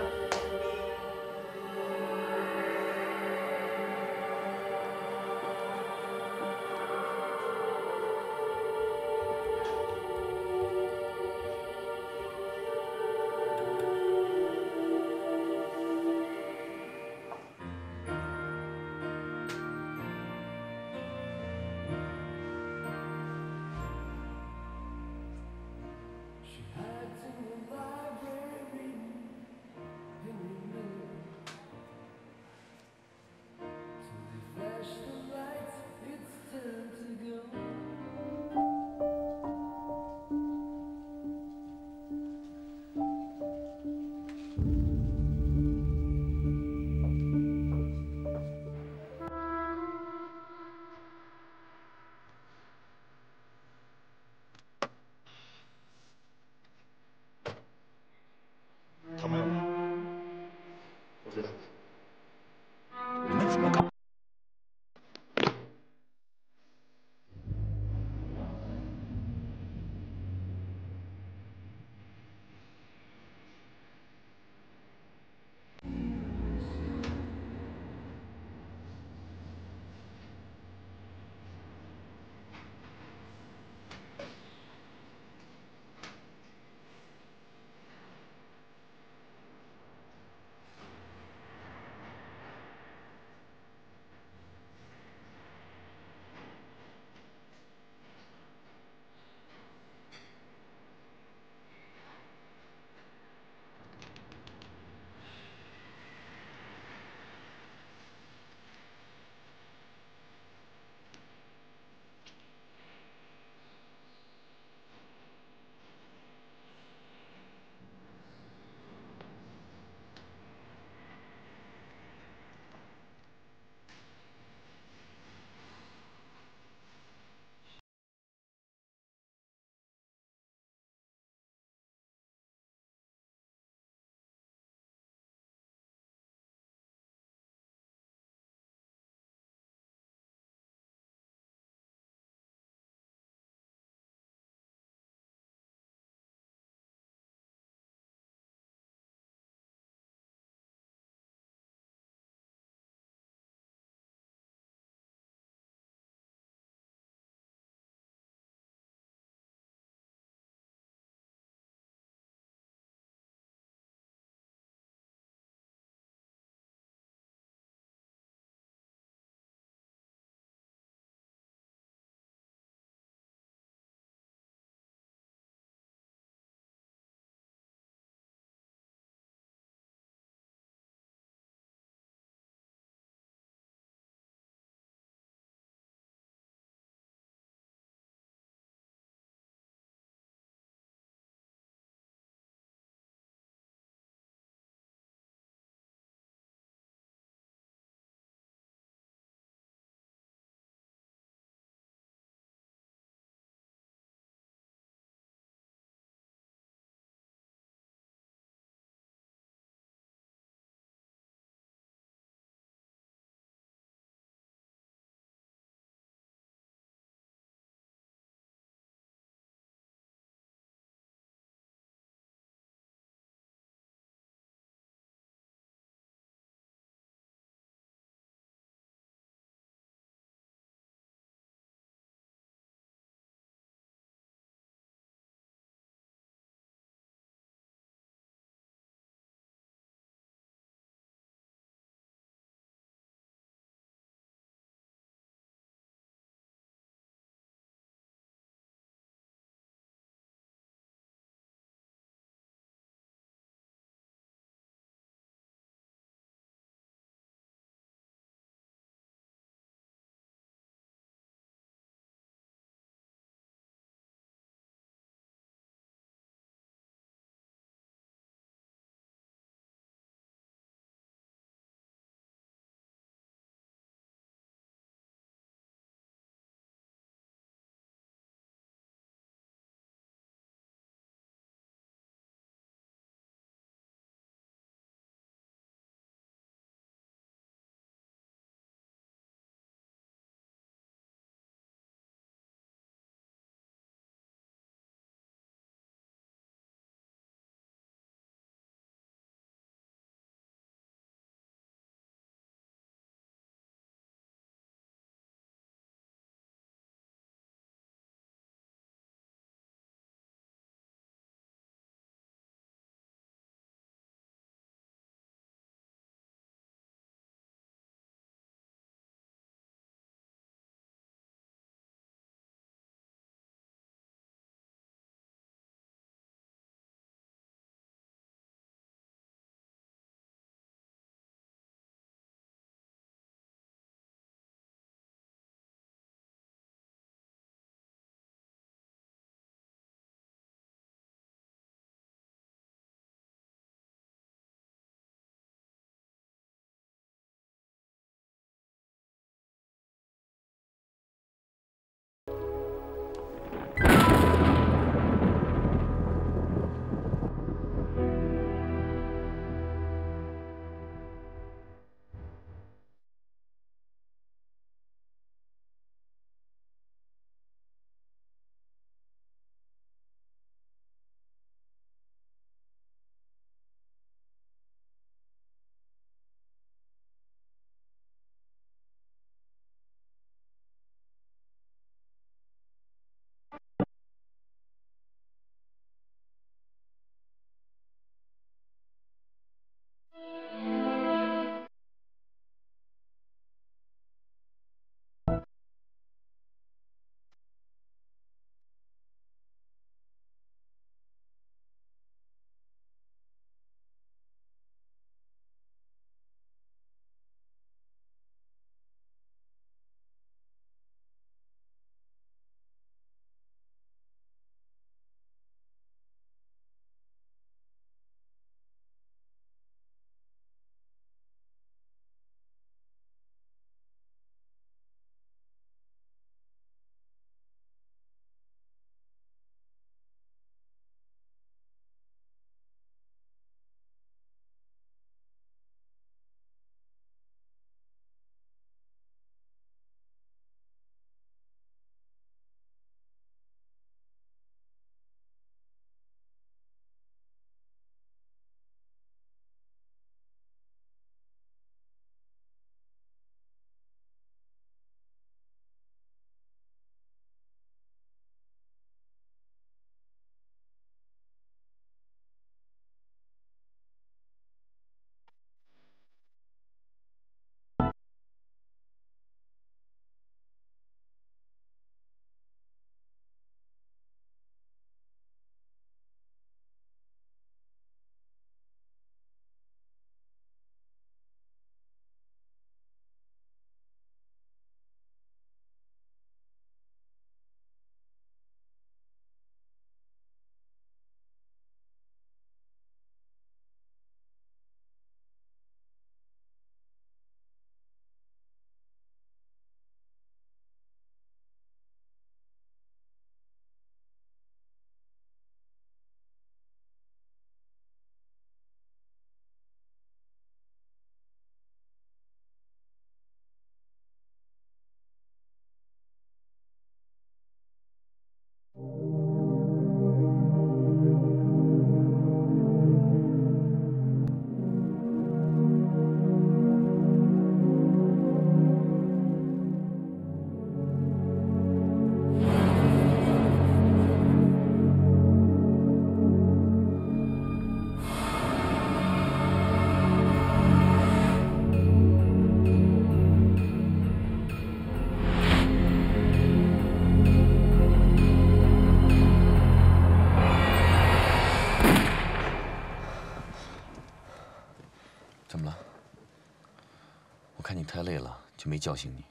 怎么了？我看你太累了，就没叫醒你。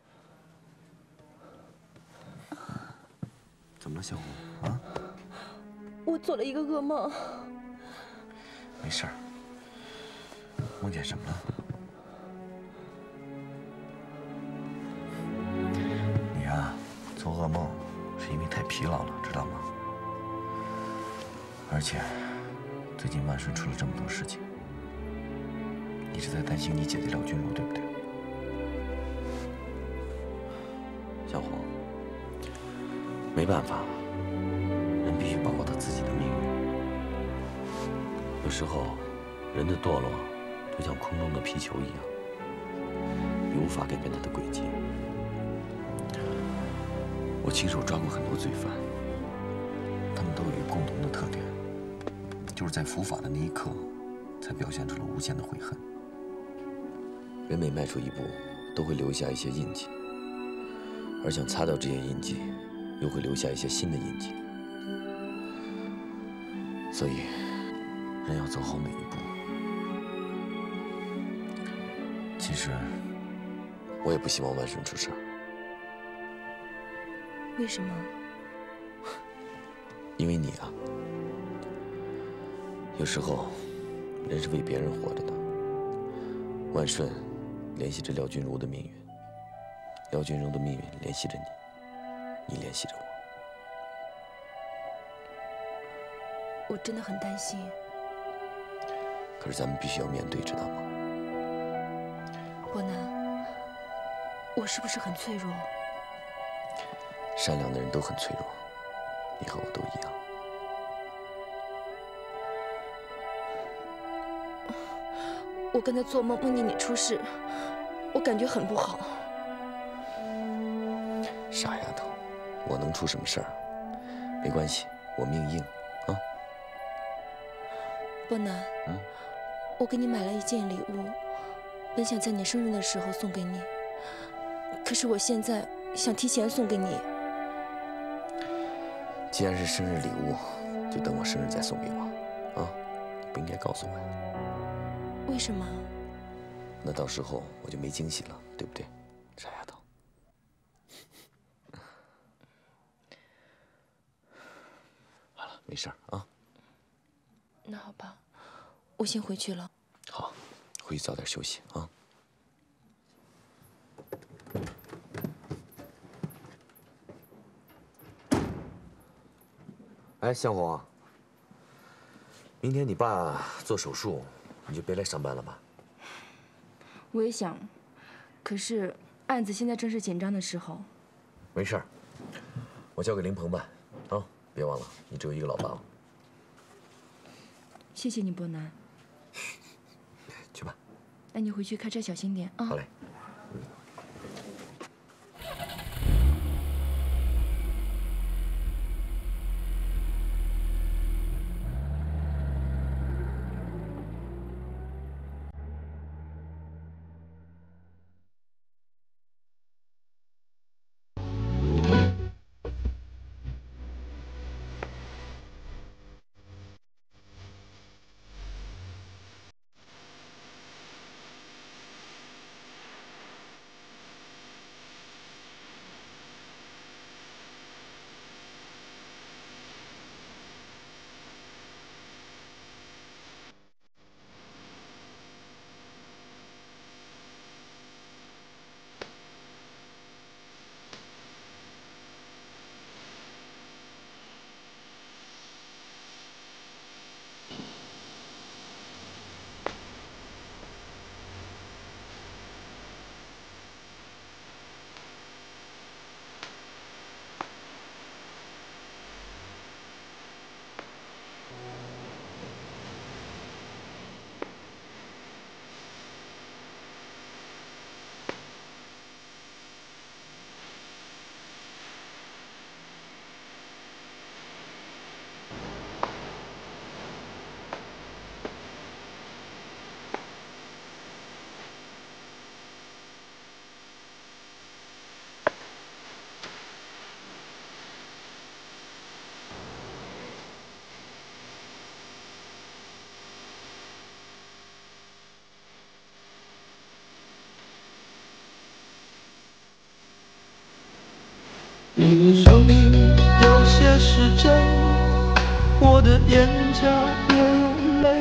怎么了，小红？啊？ 我做了一个噩梦。 没事儿。梦见什么了？你啊，做噩梦是因为太疲劳了，知道吗？而且，最近万顺出了这么多事情。 你是在担心你姐姐廖君如，对不对？小红，没办法，人必须把握他自己的命运。有时候，人的堕落就像空中的皮球一样，你无法改变他的轨迹。我亲手抓过很多罪犯，他们都有一个共同的特点，就是在伏法的那一刻，才表现出了无限的悔恨。 人每迈出一步，都会留下一些印记，而想擦掉这些印记，又会留下一些新的印记。所以，人要走好每一步。其实，我也不希望万顺出事儿。 为什么？ 因为你啊，有时候，人是为别人活着的。万顺。 联系着廖君如的命运，廖君如的命运联系着你，你联系着我。我真的很担心。 可是咱们必须要面对，知道吗？ 伯南，我是不是很脆弱？ 善良的人都很脆弱，你和我都一样。 我刚才做梦梦见你出事。 我感觉很不好。 傻丫头，我能出什么事儿？没关系，我命硬啊。 伯南，嗯，我给你买了一件礼物，本想在你生日的时候送给你，可是我现在想提前送给你。 既然是生日礼物，就等我生日再送给我，啊？你不应该告诉我呀。 为什么？ 那到时候我就没惊喜了，对不对，傻丫头？好了，没事儿啊。 那好吧，我先回去了。 好，回去早点休息啊。哎，向红，明天你爸做手术，你就别来上班了吧？ 我也想，可是案子现在正是紧张的时候。 没事儿，我交给林鹏办，啊，别忘了，你只有一个老爸哦。 谢谢你，伯南。 去吧。 那你回去开车小心点啊。 好嘞。 你的声音有些失真，我的眼角也有泪。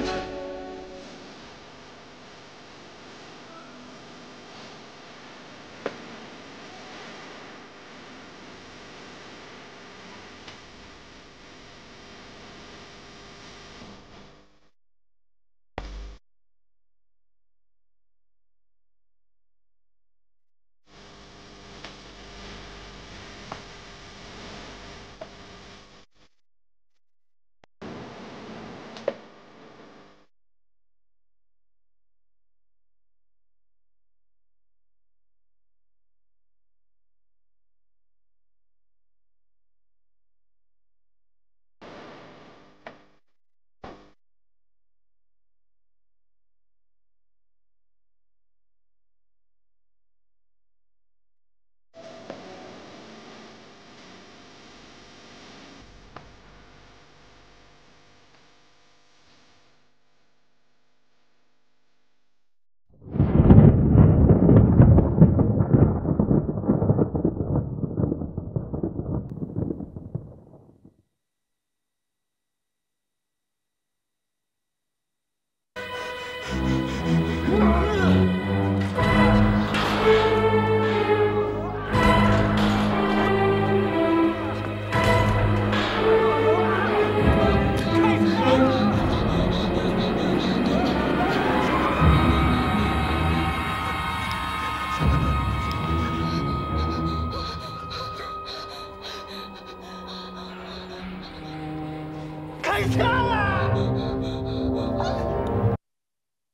开枪！